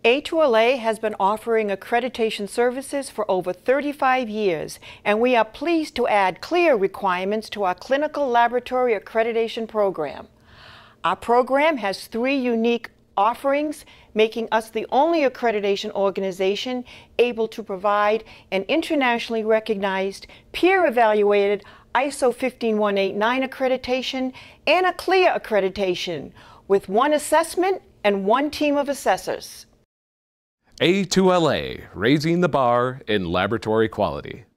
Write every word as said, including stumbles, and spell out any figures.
A two L A has been offering accreditation services for over thirty-five years, and we are pleased to add clear requirements to our clinical laboratory accreditation program. Our program has three unique offerings, making us the only accreditation organization able to provide an internationally recognized, peer-evaluated I S O fifteen one eighty-nine accreditation and a CLIA accreditation with one assessment and one team of assessors. A two L A, raising the bar in laboratory quality.